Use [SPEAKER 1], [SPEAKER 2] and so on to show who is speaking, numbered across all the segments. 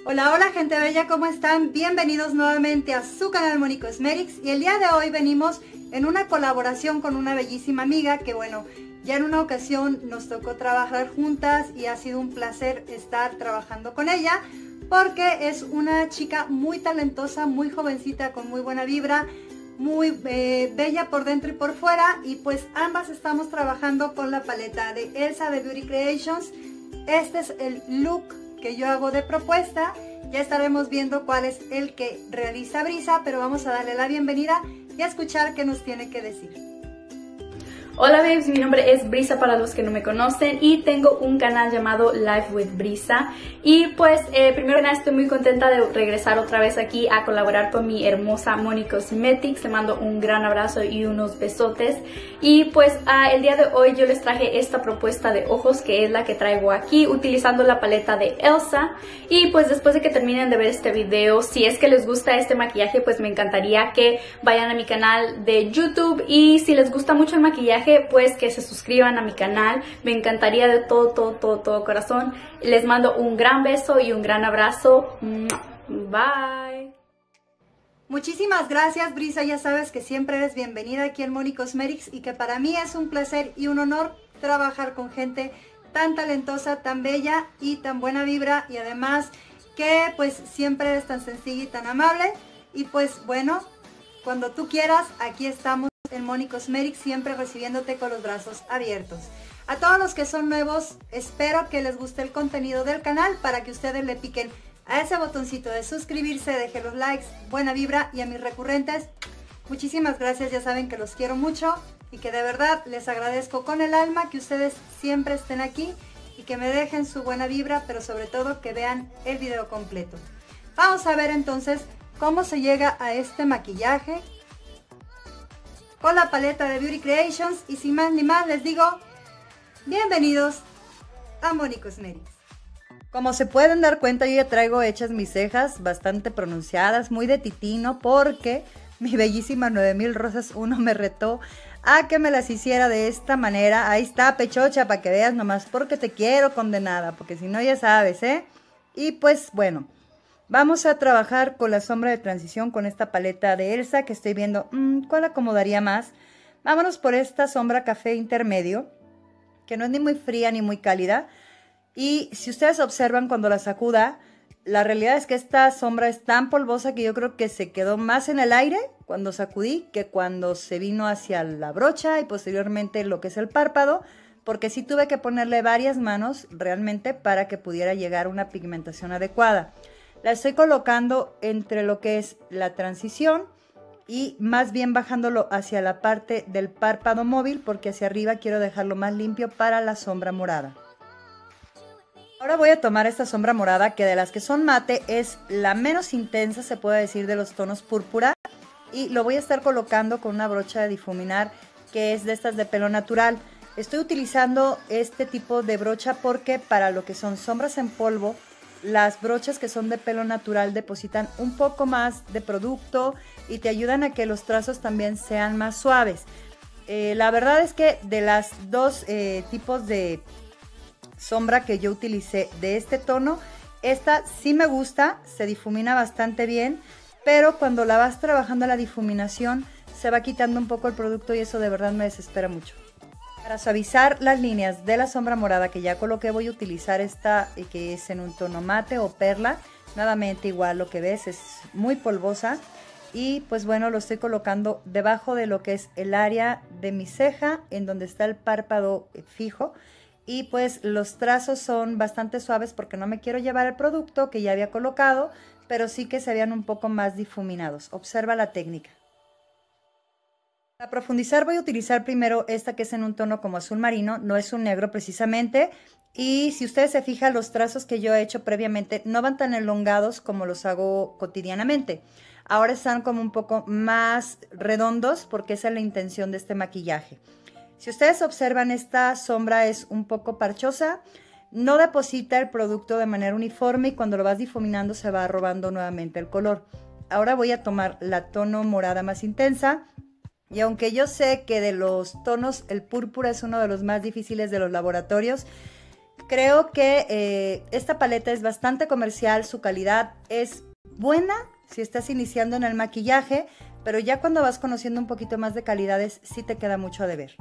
[SPEAKER 1] Hola, hola gente bella, ¿cómo están? Bienvenidos nuevamente a su canal Moni Cosmetics y el día de hoy venimos en una colaboración con una bellísima amiga que bueno, ya en una ocasión nos tocó trabajar juntas y ha sido un placer estar trabajando con ella porque es una chica muy talentosa, muy jovencita, con muy buena vibra, muy bella por dentro y por fuera, y pues ambas estamos trabajando con la paleta de Elsa de Beauty Creations. Este es el look que yo hago de propuesta. Ya estaremos viendo cuál es el que realiza Brisa, pero vamos a darle la bienvenida y a escuchar qué nos tiene que decir.
[SPEAKER 2] Hola babes, mi nombre es Brisa para los que no me conocen y tengo un canal llamado Life with Brisa y pues primero que nada estoy muy contenta de regresar otra vez aquí a colaborar con mi hermosa Moni Cosmetics. Le mando un gran abrazo y unos besotes y pues el día de hoy yo les traje esta propuesta de ojos que es la que traigo aquí utilizando la paleta de Elsa. Y pues después de que terminen de ver este video, si es que les gusta este maquillaje, pues me encantaría que vayan a mi canal de YouTube y si les gusta mucho el maquillaje, pues que se suscriban a mi canal. Me encantaría de todo corazón. Les mando un gran beso y un gran abrazo. Bye.
[SPEAKER 1] Muchísimas gracias, Brisa. Ya sabes que siempre eres bienvenida aquí en Moni Cosmetics y que para mí es un placer y un honor trabajar con gente tan talentosa, tan bella y tan buena vibra, y además que pues siempre eres tan sencilla y tan amable. Y pues bueno, cuando tú quieras, aquí estamos en Moni Cosmetics, siempre recibiéndote con los brazos abiertos. A todos los que son nuevos, espero que les guste el contenido del canal para que ustedes le piquen a ese botoncito de suscribirse, dejen los likes, buena vibra, y a mis recurrentes, muchísimas gracias. Ya saben que los quiero mucho y que de verdad les agradezco con el alma que ustedes siempre estén aquí y que me dejen su buena vibra, pero sobre todo que vean el video completo. Vamos a ver entonces cómo se llega a este maquillaje con la paleta de Beauty Creations, y sin más ni más les digo, bienvenidos a Moni Cosmetics. Como se pueden dar cuenta, yo ya traigo hechas mis cejas bastante pronunciadas, muy de titino, porque mi bellísima 9000 Rosas 1 me retó a que me las hiciera de esta manera. Ahí está, pechocha, para que veas nomás, porque te quiero, condenada, porque si no ya sabes, ¿eh? Y pues bueno, vamos a trabajar con la sombra de transición con esta paleta de Elsa que estoy viendo cuál acomodaría más. Vámonos por esta sombra café intermedio, que no es ni muy fría ni muy cálida. Y si ustedes observan cuando la sacuda, la realidad es que esta sombra es tan polvosa que yo creo que se quedó más en el aire cuando sacudí que cuando se vino hacia la brocha y posteriormente lo que es el párpado, porque sí tuve que ponerle varias manos realmente para que pudiera llegar a una pigmentación adecuada. La estoy colocando entre lo que es la transición y más bien bajándolo hacia la parte del párpado móvil, porque hacia arriba quiero dejarlo más limpio para la sombra morada. Ahora voy a tomar esta sombra morada, que de las que son mate es la menos intensa, se puede decir, de los tonos púrpura, y lo voy a estar colocando con una brocha de difuminar que es de estas de pelo natural. Estoy utilizando este tipo de brocha porque para lo que son sombras en polvo, las brochas que son de pelo natural depositan un poco más de producto y te ayudan a que los trazos también sean más suaves. La verdad es que de las dos tipos de sombra que yo utilicé de este tono, esta sí me gusta, se difumina bastante bien, pero cuando la vas trabajando la difuminación se va quitando un poco el producto y eso de verdad me desespera mucho. Para suavizar las líneas de la sombra morada que ya coloqué, voy a utilizar esta que es en un tono mate o perla. Nuevamente igual lo que ves es muy polvosa y pues bueno, lo estoy colocando debajo de lo que es el área de mi ceja, en donde está el párpado fijo. Y pues los trazos son bastante suaves porque no me quiero llevar el producto que ya había colocado, pero sí que se vean un poco más difuminados. Observa la técnica. Para profundizar voy a utilizar primero esta que es en un tono como azul marino, no es un negro precisamente. Y si ustedes se fijan, los trazos que yo he hecho previamente no van tan elongados como los hago cotidianamente. Ahora están como un poco más redondos porque esa es la intención de este maquillaje. Si ustedes observan, esta sombra es un poco parchosa, no deposita el producto de manera uniforme y cuando lo vas difuminando se va robando nuevamente el color. Ahora voy a tomar la tono morada más intensa y aunque yo sé que de los tonos el púrpura es uno de los más difíciles de los laboratorios, Creo que esta paleta es bastante comercial, su calidad es buena si estás iniciando en el maquillaje, pero ya cuando vas conociendo un poquito más de calidades sí te queda mucho a deber.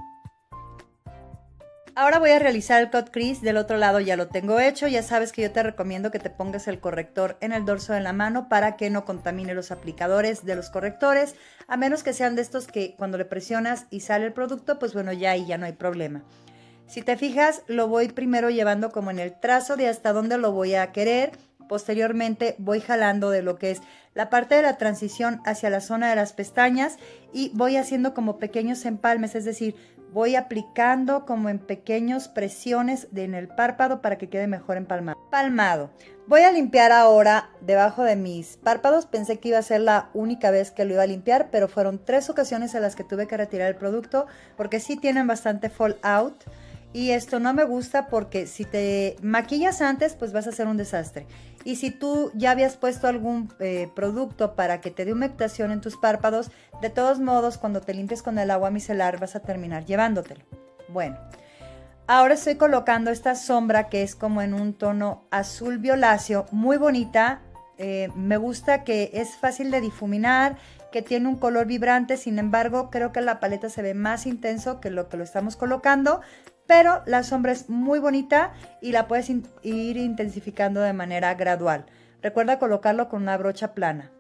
[SPEAKER 1] Ahora voy a realizar el cut crease, del otro lado ya lo tengo hecho, ya sabes que yo te recomiendo que te pongas el corrector en el dorso de la mano para que no contamine los aplicadores de los correctores, a menos que sean de estos que cuando le presionas y sale el producto, pues bueno, ya ahí ya no hay problema. Si te fijas, lo voy primero llevando como en el trazo de hasta dónde lo voy a querer, posteriormente voy jalando de lo que es la parte de la transición hacia la zona de las pestañas y voy haciendo como pequeños empalmes, es decir, voy aplicando como en pequeñas presiones en el párpado para que quede mejor empalmado. Voy a limpiar ahora debajo de mis párpados. Pensé que iba a ser la única vez que lo iba a limpiar, pero fueron 3 ocasiones en las que tuve que retirar el producto porque sí tienen bastante fallout. Y esto no me gusta porque si te maquillas antes, pues vas a hacer un desastre. Y si tú ya habías puesto algún producto para que te dé humectación en tus párpados, de todos modos, cuando te limpies con el agua micelar vas a terminar llevándotelo. Bueno, ahora estoy colocando esta sombra que es como en un tono azul violáceo, muy bonita. Me gusta que es fácil de difuminar, que tiene un color vibrante, sin embargo, creo que la paleta se ve más intenso que lo estamos colocando. Pero la sombra es muy bonita y la puedes ir intensificando de manera gradual. Recuerda colocarlo con una brocha plana.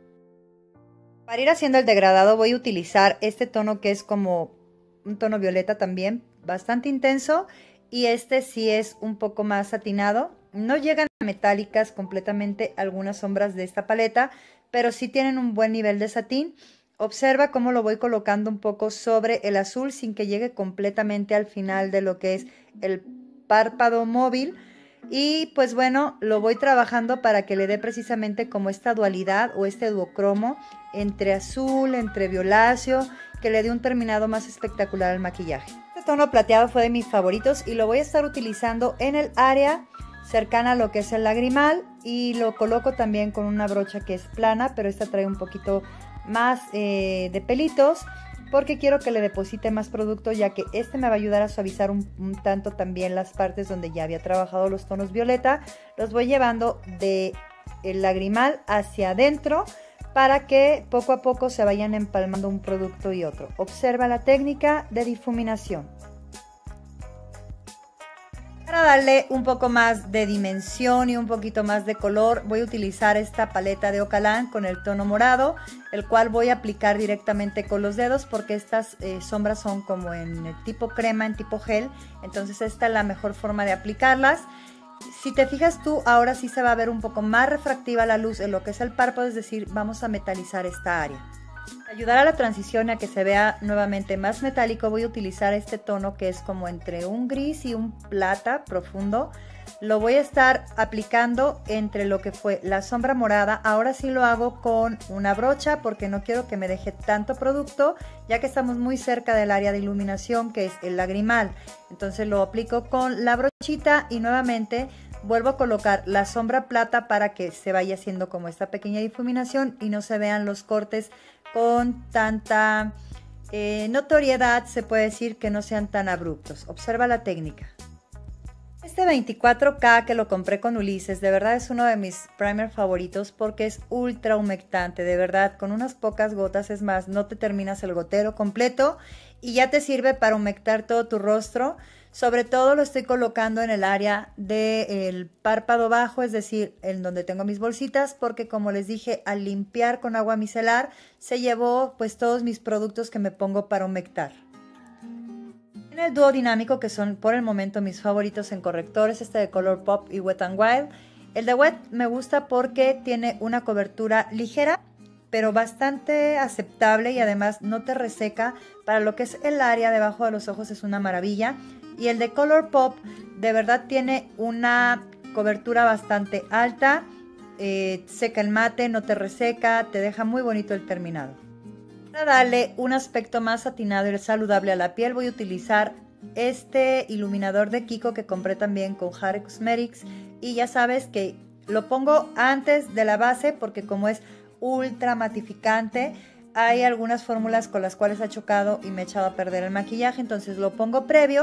[SPEAKER 1] Para ir haciendo el degradado voy a utilizar este tono que es como un tono violeta también, bastante intenso. Y este sí es un poco más satinado. No llegan a metálicas completamente algunas sombras de esta paleta, pero sí tienen un buen nivel de satín. Observa cómo lo voy colocando un poco sobre el azul sin que llegue completamente al final de lo que es el párpado móvil. Y pues bueno, lo voy trabajando para que le dé precisamente como esta dualidad o este duocromo entre azul, entre violáceo, que le dé un terminado más espectacular al maquillaje. Este tono plateado fue de mis favoritos y lo voy a estar utilizando en el área cercana a lo que es el lagrimal y lo coloco también con una brocha que es plana, pero esta trae un poquito más de pelitos porque quiero que le deposite más producto, ya que este me va a ayudar a suavizar un tanto también las partes donde ya había trabajado los tonos violeta. Los voy llevando de el lagrimal hacia adentro para que poco a poco se vayan empalmando un producto y otro. Observa la técnica de difuminación. Para darle un poco más de dimensión y un poquito más de color, voy a utilizar esta paleta de Ocalán con el tono morado, el cual voy a aplicar directamente con los dedos porque estas sombras son como en el tipo crema, en tipo gel, entonces esta es la mejor forma de aplicarlas. Si te fijas tú, ahora sí se va a ver un poco más refractiva la luz en lo que es el párpado, es decir, vamos a metalizar esta área. Para ayudar a la transición a que se vea nuevamente más metálico, voy a utilizar este tono que es como entre un gris y un plata profundo. Lo voy a estar aplicando entre lo que fue la sombra morada. Ahora sí lo hago con una brocha porque no quiero que me deje tanto producto, ya que estamos muy cerca del área de iluminación que es el lagrimal. Entonces lo aplico con la brochita y nuevamente vuelvo a colocar la sombra plata para que se vaya haciendo como esta pequeña difuminación y no se vean los cortes con tanta notoriedad, se puede decir, que no sean tan abruptos. Observa la técnica. Este 24K que lo compré con Ulises, de verdad es uno de mis primer favoritos porque es ultra humectante, de verdad, con unas pocas gotas, es más, no te terminas el gotero completo y ya te sirve para humectar todo tu rostro. Sobre todo lo estoy colocando en el área del párpado bajo, es decir, en donde tengo mis bolsitas, porque como les dije, al limpiar con agua micelar se llevó pues todos mis productos que me pongo para humectar. En el dúo dinámico, que son por el momento mis favoritos en correctores, este de Colourpop y Wet n Wild. El de Wet me gusta porque tiene una cobertura ligera, pero bastante aceptable y además no te reseca. Para lo que es el área debajo de los ojos es una maravilla. Y el de Colourpop de verdad tiene una cobertura bastante alta, seca el mate, no te reseca, te deja muy bonito el terminado. Para darle un aspecto más satinado y saludable a la piel voy a utilizar este iluminador de Kiko que compré también con Harry Cosmetics. Y ya sabes que lo pongo antes de la base porque como es ultra matificante, hay algunas fórmulas con las cuales ha chocado y me he echado a perder el maquillaje, entonces lo pongo previo.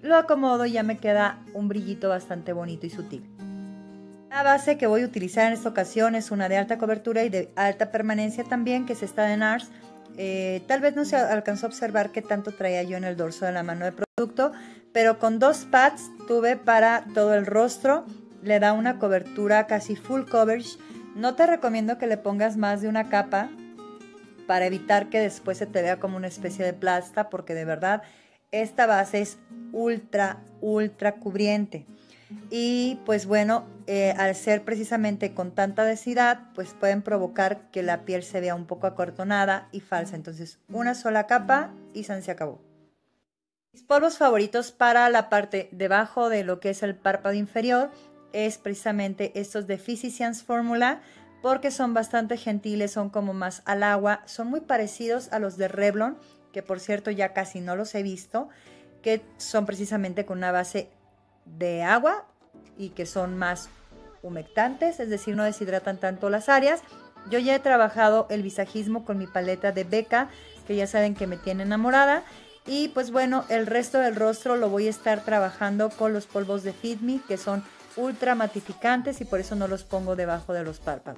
[SPEAKER 1] lo acomodo y ya me queda un brillito bastante bonito y sutil. La base que voy a utilizar en esta ocasión es una de alta cobertura y de alta permanencia también, que es esta de NARS. Tal vez no se alcanzó a observar qué tanto traía yo en el dorso de la mano de producto, pero con 2 pads tuve para todo el rostro. Le da una cobertura casi full coverage. No te recomiendo que le pongas más de una capa para evitar que después se te vea como una especie de plasta, porque de verdad esta base es ultra cubriente. Y pues bueno, al ser precisamente con tanta densidad, pues pueden provocar que la piel se vea un poco acortonada y falsa. Entonces una sola capa y se acabó. Mis polvos favoritos para la parte debajo de lo que es el párpado inferior es precisamente estos de Physicians Formula, porque son bastante gentiles, son como más al agua, son muy parecidos a los de Revlon, que por cierto ya casi no los he visto, que son precisamente con una base de agua y que son más humectantes, es decir, no deshidratan tanto las áreas. Yo ya he trabajado el visajismo con mi paleta de Becca, que ya saben que me tiene enamorada, y pues bueno, el resto del rostro lo voy a estar trabajando con los polvos de Fit Me, que son ultra matificantes y por eso no los pongo debajo de los párpados.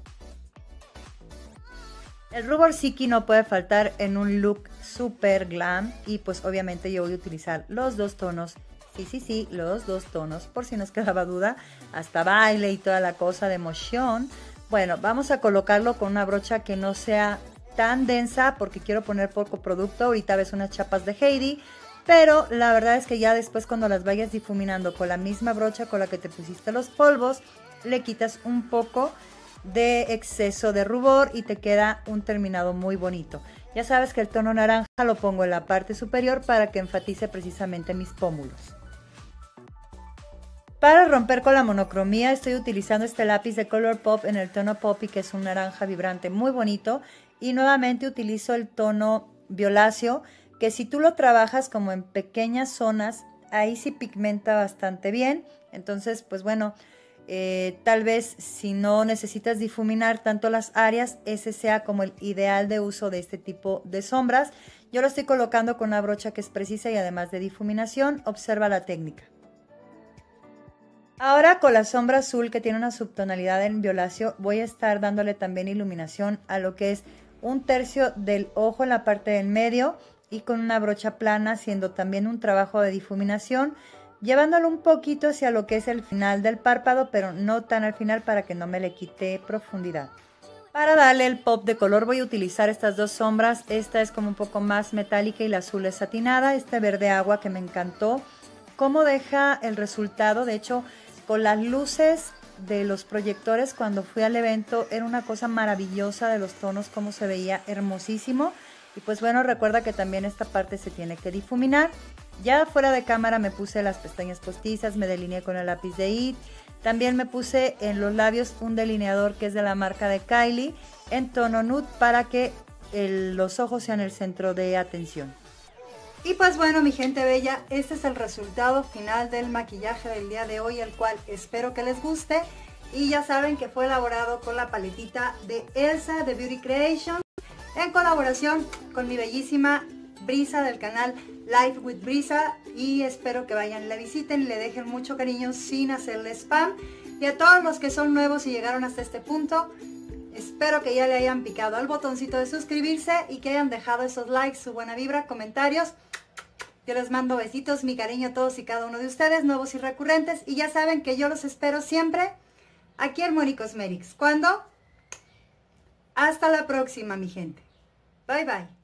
[SPEAKER 1] El rubor Siki no puede faltar en un look super glam y pues obviamente yo voy a utilizar los 2 tonos. Sí, los 2 tonos, por si nos quedaba duda, hasta baile y toda la cosa de emoción. Bueno, vamos a colocarlo con una brocha que no sea tan densa porque quiero poner poco producto. Ahorita ves unas chapas de Heidi, pero la verdad es que ya después cuando las vayas difuminando con la misma brocha con la que te pusiste los polvos, le quitas un poco de exceso de rubor y te queda un terminado muy bonito. Ya sabes que el tono naranja lo pongo en la parte superior para que enfatice precisamente mis pómulos. Para romper con la monocromía estoy utilizando este lápiz de Colourpop en el tono Poppy, que es un naranja vibrante muy bonito, y nuevamente utilizo el tono violáceo, que si tú lo trabajas como en pequeñas zonas, ahí sí pigmenta bastante bien. Entonces pues bueno, tal vez si no necesitas difuminar tanto las áreas, ese sea como el ideal de uso de este tipo de sombras. Yo lo estoy colocando con una brocha que es precisa y además de difuminación. Observa la técnica. Ahora con la sombra azul, que tiene una subtonalidad en violáceo, voy a estar dándole también iluminación a lo que es 1/3 del ojo en la parte del medio y con una brocha plana haciendo también un trabajo de difuminación, llevándolo un poquito hacia lo que es el final del párpado, pero no tan al final para que no me le quite profundidad. Para darle el pop de color voy a utilizar estas 2 sombras. Esta es como un poco más metálica y la azul es satinada. Este verde agua que me encantó. Cómo deja el resultado, de hecho con las luces de los proyectores cuando fui al evento era una cosa maravillosa de los tonos, cómo se veía hermosísimo. Y pues bueno, recuerda que también esta parte se tiene que difuminar. Ya fuera de cámara me puse las pestañas postizas, me delineé con el lápiz de IT. También me puse en los labios un delineador que es de la marca de Kylie en tono nude para que los ojos sean el centro de atención.
[SPEAKER 3] Y pues bueno, mi gente bella, este es el resultado final del maquillaje del día de hoy, el cual espero que les guste. Y ya saben que fue elaborado con la paletita de Elsa de Beauty Creations, en colaboración con mi bellísima Brisa del canal Life with Brisa. Y espero que vayan, la visiten y le dejen mucho cariño sin hacerle spam. Y a todos los que son nuevos y llegaron hasta este punto, espero que ya le hayan picado al botoncito de suscribirse y que hayan dejado esos likes, su buena vibra, comentarios. Yo les mando besitos, mi cariño a todos y cada uno de ustedes, nuevos y recurrentes. Y ya saben que yo los espero siempre aquí en Moni Cosmetics. ¿Cuándo? Hasta la próxima, mi gente. Bye, bye.